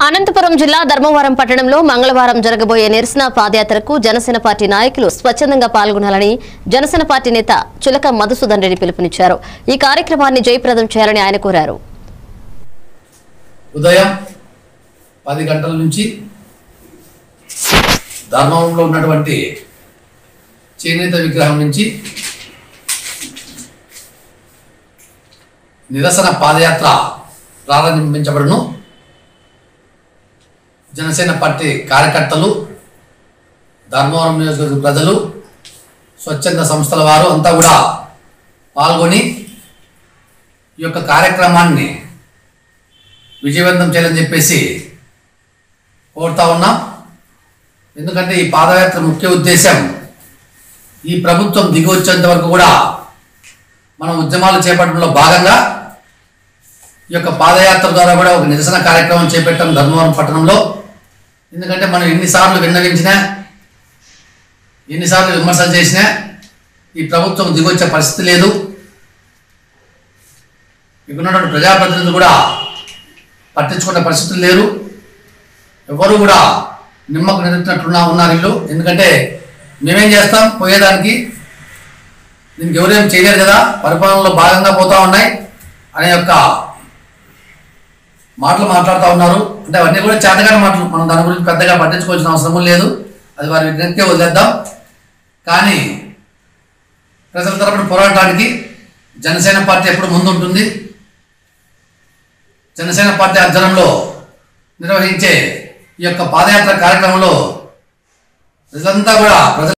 అనంతపురం జిల్లా ధర్మవరం పట్టణంలో మంగళవారం జరగబోయే నిరసన పాదయాత్రకు జనసేన పార్టీ నాయకులు స్వచ్ఛందంగా పాల్గొనాలని జనసేన పార్టీ నేత చులక మధుసూదన్ రెడ్డి పిలుపునిచ్చారు। ఈ కార్యక్రమాన్ని జయప్రదం చేయాలని ఆయన కోరారు। ఉదయం 10 గంటల నుంచి ధర్మవరంలో ఉన్నటువంటి చేనేత విగ్రహం నుంచి నిరసన పాదయాత్ర ప్రారంభించబడును। జనసేన పార్టీ కార్యకర్తలు, ధర్మవరం నియోజకవర్గ ప్రజలు, స్వచ్ఛంద సంస్థల వారు అంతా కూడా పాల్గొని ఈ యొక్క కార్యక్రమాన్ని విజయవంతం చేయాలని చెప్పేసి కోరుతా ఉన్నాం। ఎందుకంటే ఈ పాదయాత్ర ముఖ్య ఉద్దేశం ఈ ప్రభుత్వం దిగి వచ్చేంత వరకు కూడా మనం ఉద్యమాలు చేపట్టడంలో భాగంగా ఈ యొక్క పాదయాత్ర ద్వారా కూడా ఒక నిరసన కార్యక్రమం చేపట్టాం ధర్మవరం పట్టణంలో। ఎందుకంటే మనం ఎన్నిసార్లు విన్నవించినా, ఎన్నిసార్లు విమర్శలు చేసినా ఈ ప్రభుత్వం దిగొచ్చే పరిస్థితి లేదు। ఇక్కడ ఉన్నటువంటి ప్రజాప్రతినిధులు కూడా పట్టించుకునే పరిస్థితులు లేరు। ఎవరు కూడా నిమ్మకు నిరుతున్నట్లున్నా ఉన్నారు వీళ్ళు। ఎందుకంటే మేమేం చేస్తాం, పోయేదానికి దీనికి ఎవరేం చేయలేరు కదా, పరిపాలనలో భాగంగా పోతా ఉన్నాయి అనే యొక్క మాటలు మాట్లాడుతూ ఉన్నారు। అంటే అవన్నీ కూడా చేతగానే మాటలు, మనం దాని గురించి పెద్దగా పట్టించుకోవాల్సిన అవసరం లేదు, అది వారి విజ్ఞప్తికే వదిలేద్దాం। కానీ ప్రజల తరపున పోరాటానికి జనసేన పార్టీ ఎప్పుడు ముందుంటుంది। జనసేన పార్టీ ఆధ్వర్యంలో నిర్వహించే ఈ యొక్క పాదయాత్ర కార్యక్రమంలో ప్రజలంతా కూడా